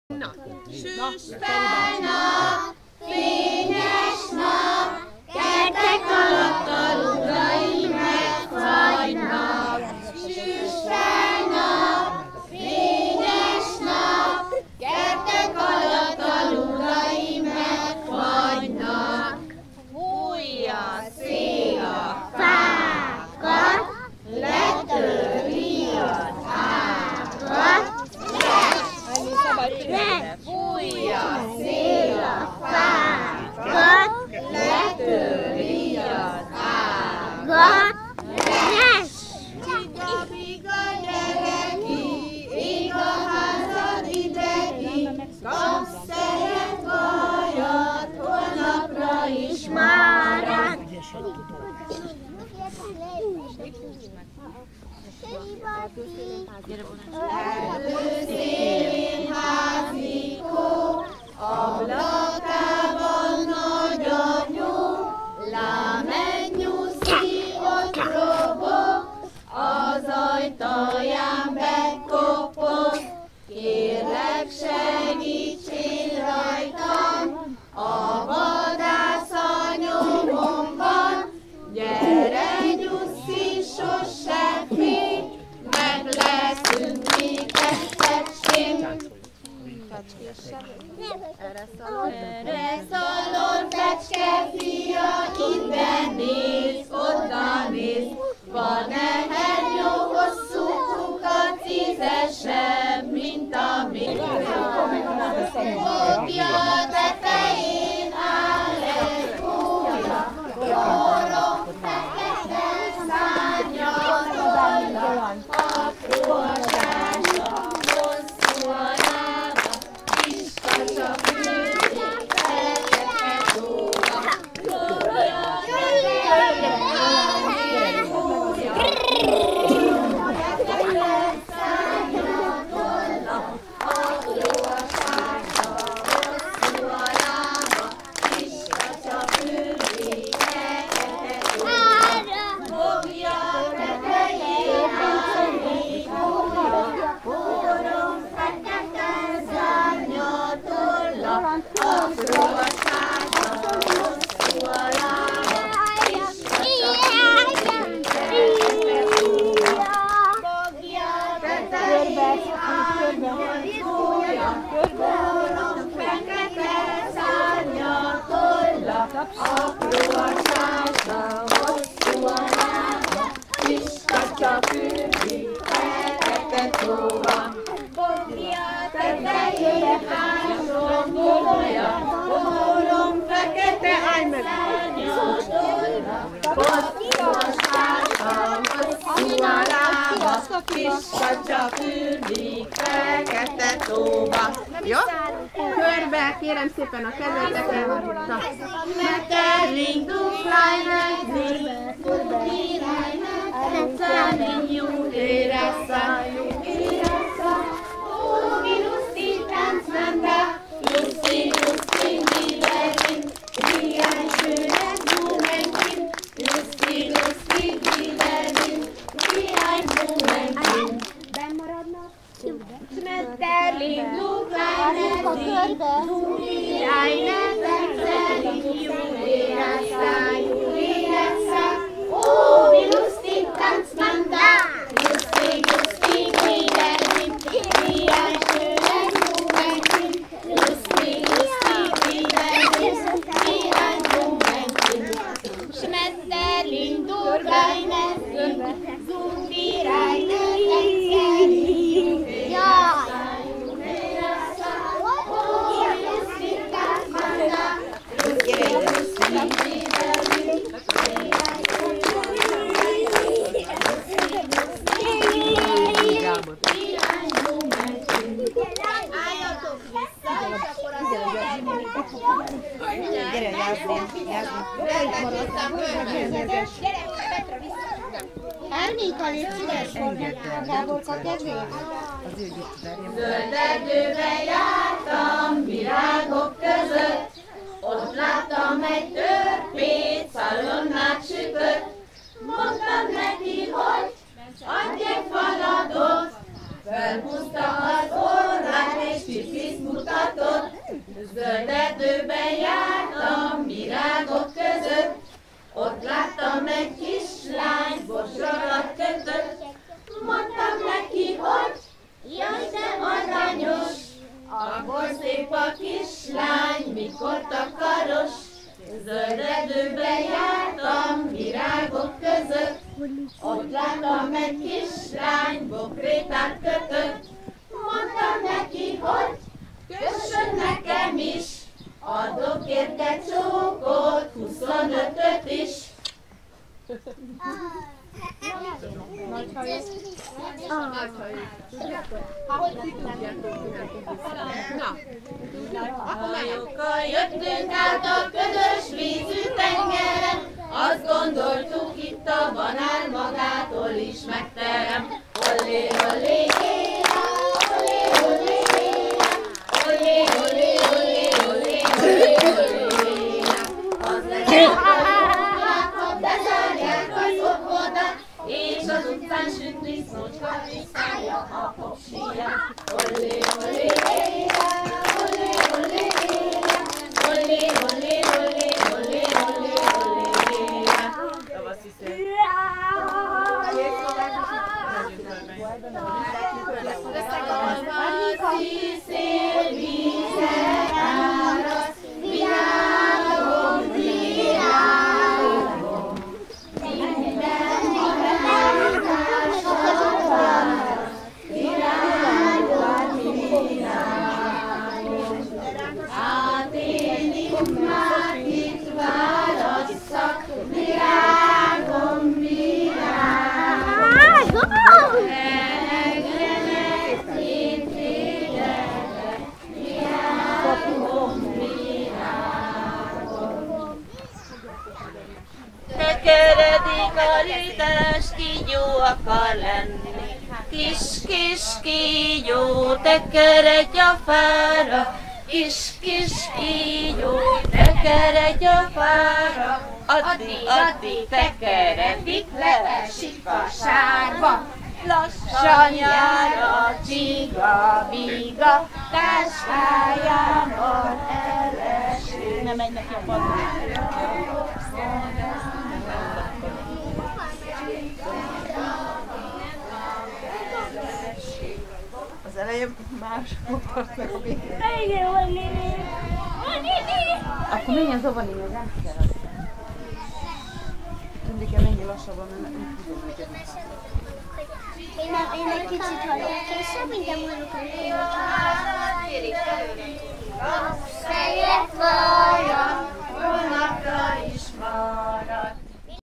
Na, süspen nap, fényes nap, kertek alatt a lugaim megfagynak. Süspen nap, fényes nap, kertek alatt a lugaim megfagynak. Fújja a szél a fákat, letöri az ágat. Fújja a szél a fákat, letöri az ágat. Biga-biga gyere ki, ég a házad ide ki, kapsz szejet, vajat, holnapra is márad. Erdőszélén házikó, ablakában nagyanyú, lám egy nyuszi ott robog, az ajtaján bekopog. Kérlek, segítsél rajtam, a vadász a nyomomban, gyere nyuszi, sose félj, meg leszünk mi kettesén. Erre szalon fecske fia, innen néz, oda néz, van ehernyó, hosszú kukac, ízesebb, mint a mérga. Fogja tetején áll egy kúja, forró fekete szárnya, apró a sása, hosszú a lába, kis kacsa fűzik, fekete tóga. Fogja tetején áll egy kúja, fekete szárnya, tolla, apró a sása, hosszú a lába, kis kacsa fűzik, fekete tóga. Fogja tetején áll egy kúja, forró fekete szárnya, tolla, apró a sása, hosszú a lába, kis kacsa fűzik, fekete tóga. Fogja tetején áll egy kúja, forró fekete szárnya, tolla, apró a sása, hosszú a lába, kis kacsa fűzik, fekete tóga. Fogja tetején áll zsongolja, forró fekete szárnya, tolla, apró a sása, hosszú a lába, kis kacsa fűzik, fekete tóga. Jó? Körbe, kérem szépen a kezeteket. Metterling, dufleinen, dufleinen, Zerling, Juderassa, oh, wie lustig tanzen da, lustig, lustig, wie Berlin, wie ein schönes Blumenkind, lustig, lustig, wie Berlin, wie ein Blumenkind. Schmetterling, dufleinen, dufleinen, Zerling, Juderassa, oh, wie lustig tanzt man da, lustig, lustig, wie Berlin, wie ein schönes Blumenkind, lustig, lustig, wie Berlin, wie ein Blumenkind. Schmetterling, du kleine du die reine Árnyéka, légy szíves, magából kapja kedvét? Zöld erdőben jártam virágok között, ott láttam egy törpét, szalonnát sütött. Mondtam neki, hogy adj egy faladot, felhúzta az orrát és pipit mutat. Zöld erdőben jártam, virágok között, ott láttam egy kislány, bosorat kötött. Mondtam neki, hogy jaj, de aranyos, akkor szép a kislány, mikor takaros. Zöld erdőben jártam, virágok között, ott láttam egy kislány, bokrétát kötött. Mondtam neki, hogy kössön nekem is, adok érte csókot, 25-öt is. Hajókkal jöttünk át a ködös vízű tengeren, azt gondoltuk, itt a banán magától is megterem. Olé, olé, éjjel, olé, olé, éjjel, olé, olé, olé, olé, olé, olé, az legyen, ha bezárják az óvodát, és az utcán süt disznócska piszkálja a popsiját. Olé, olé, éjjel, olé, olé, éjjel, olé, olé, olé, olé, olé, olé, éjjel. Tavaszi szél. Tavaszi szél vízzel árasz, virágom, virágom, minden virágzással válasz, virágom, virágom. Hát én itt már itt válasszak, virágom, virágom. Engedek én téged, virágom, virágom. Tekeredik a létes kígyó akar lenni, kis-kis kígyó, tekeredj a fára, kis-kis kígyó, tekeredj a fára, addig tekeredik, leesik a sárba. Lassan jár a csiga-biga, táskájában elesik. Nem megy neki a padló. Az elején más volt meg a végén. Igen, van Lili. Akkor menj az óvodába, nem kell azt. Mindig kell menni lassabban, mert nem tudom őket. Én egy kicsit hallok később, mindjárt mondok a